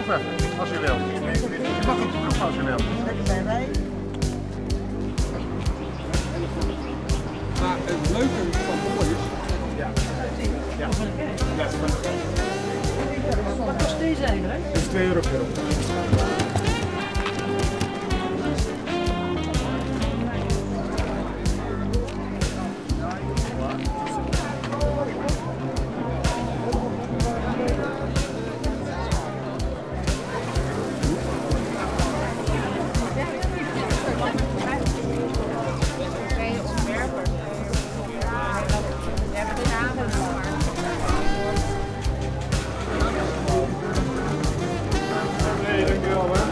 proeven als u wilt. Je mag iets proeven als u wilt. Lekker bij mij. Maar het leuke van Boy is... Ja. Ja. Wat kost deze eigenlijk? Het is 2 euro per op. Nee, dankjewel hè.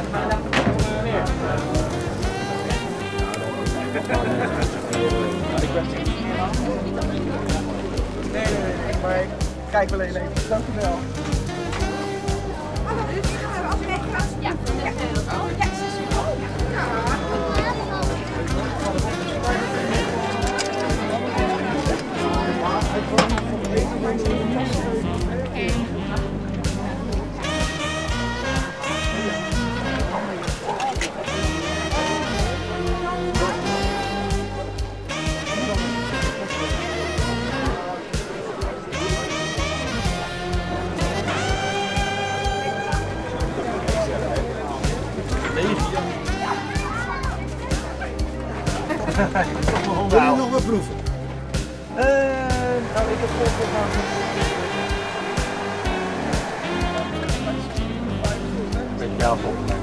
Nee, maar ik kijk wel even. Dankjewel. Wil je nog wat proeven? Nou, ik heb volgens Beetje jaap op.